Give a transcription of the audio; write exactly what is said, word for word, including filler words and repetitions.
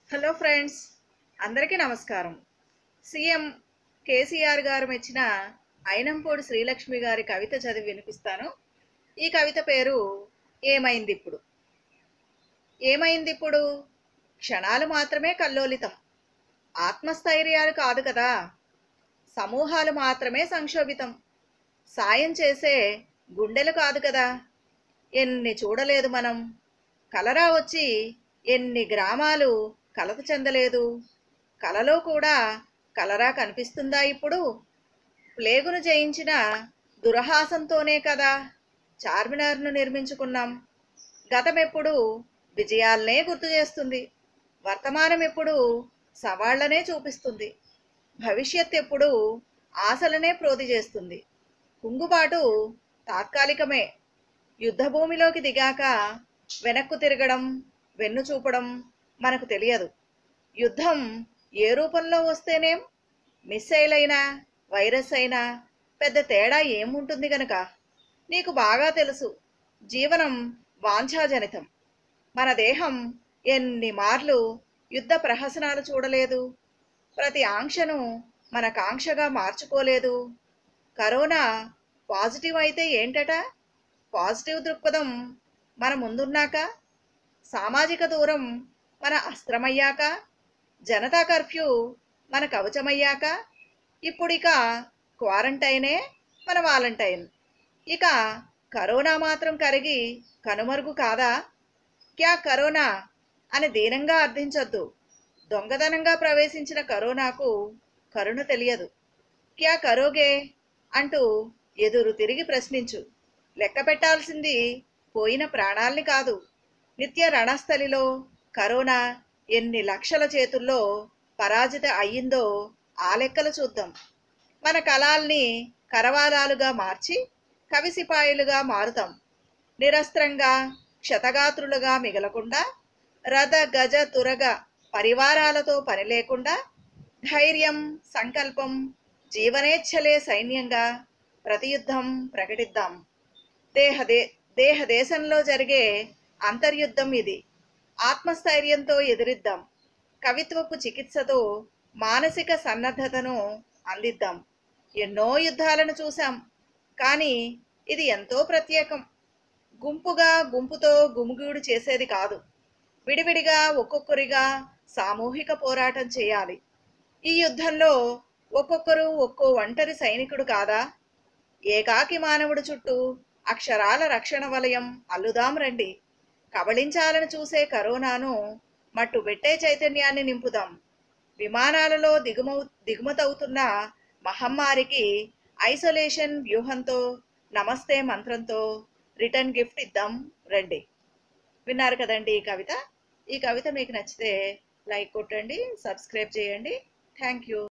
Hello friends, అందరికీ నమస్కారం. CM KCR గారు మెచ్చిన అయినంపూడి శ్రీలక్ష్మి గారి కవిత చదివి వినిపిస్తాను. ఈ కవిత పేరు ఏమైంది ఇప్పుడు. ఏమైంది ఇప్పుడు? క్షణాలు మాత్రమే కల్లోలితం, ఆత్మస్థైర్యాలు కాదు కదా. సమూహాలు మాత్రమే సంక్షోభితం, సాయం చేసే గుండెలు కాదు కదా. ఎన్ని చూడలేదు మనం, కలరా వచ్చి ఎన్ని గ్రామాలు కలత చెందలేదు. కలలో కూడా కలరా కనిపిస్తుందా ఇప్పుడు? ప్లేగును జయించిన దురహాసంతోనే కదా చార్మినార్ను నిర్మించుకున్నాం. గతం ఎప్పుడు విజయాలనే గుర్తు చేస్తుంది, వర్తమానం ఎప్పుడు సవాళ్లనే చూపిస్తుంది, భవిష్యత్ ఎప్పుడు ఆశలనే ప్రోది చేస్తుంది. కుంగుబాటు తాత్కాలికమే, యుద్ధభూమిలోకి దిగాక వెనక్కు తిరగడం, వెన్ను చూపడం మనకు తెలియదు. యుద్ధం ఏ రూపంలో వస్తేనేం, మిస్సైల్ అయినా వైరస్ అయినా పెద్ద తేడా ఏముంటుంది గనక. నీకు బాగా తెలుసు, జీవనం వాంఛాజనితం. మన దేహం ఎన్ని మార్లు యుద్ధ ప్రహసనాలు చూడలేదు, ప్రతి ఆంక్షను మన కాంక్షగా మార్చుకోలేదు. కరోనా పాజిటివ్ అయితే ఏంటట, పాజిటివ్ దృక్పథం మన ముందున్నాక, సామాజిక దూరం మన అస్త్రమయ్యాక, జనతా కర్ఫ్యూ మన కవచమయ్యాక, ఇప్పుడిక క్వారంటైనే మన వాలంటైన్. ఇక కరోనా మాత్రం కరిగి కనుమరుగు కాదా? క్యా కరోనా అని దీనంగా అర్థించొద్దు. దొంగతనంగా ప్రవేశించిన కరోనాకు కరుణ తెలియదు. క్యా కరోగే అంటూ ఎదురు తిరిగి ప్రశ్నించు. లెక్క పెట్టాల్సింది పోయిన ప్రాణాల్ని కాదు. నిత్య రణస్థలిలో కరోనా ఎన్ని లక్షల చేతుల్లో పరాజిత అయ్యిందో ఆ లెక్కలు చూద్దాం. మన కళాల్ని కరవాలాలుగా మార్చి కవిసిపాయులుగా మారుతాం. నిరస్త్రంగా క్షతగాత్రులుగా మిగలకుండా, రథ గజ తురగ పరివారాలతో పని లేకుండా, ధైర్యం సంకల్పం జీవనేచ్ఛలే సైన్యంగా ప్రతియుద్ధం ప్రకటిద్దాం. దేహదే దేహ దేశంలో జరిగే అంతర్యుద్ధం ఇది. ఆత్మస్థైర్యంతో ఎదిరిద్దాం. కవిత్వపు చికిత్సతో మానసిక సన్నద్ధతను అందిద్దాం. ఎన్నో యుద్ధాలను చూశాం, కానీ ఇది ఎంతో ప్రత్యేకం. గుంపుగా గుంపుతో గుమిగూడు చేసేది కాదు, విడివిడిగా ఒక్కొక్కరిగా సామూహిక పోరాటం చేయాలి. ఈ యుద్ధంలో ఒక్కొక్కరు ఒక్కో ఒంటరి సైనికుడు కాదా? ఏకాకి మానవుడు చుట్టూ అక్షరాల రక్షణ వలయం అల్లుదాం రండి. కబళించాలని చూసే కరోనాను మట్టు పెట్టే చైతన్యాన్ని నింపుదాం. విమానాలలో దిగుమవు దిగుమతవుతున్న మహమ్మారికి ఐసోలేషన్ వ్యూహంతో, నమస్తే మంత్రంతో రిటర్న్ గిఫ్ట్ ఇద్దాం రండి. విన్నారు కదండి ఈ కవిత. ఈ కవిత మీకు నచ్చితే లైక్ కొట్టండి, సబ్స్క్రైబ్ చేయండి. Thank you.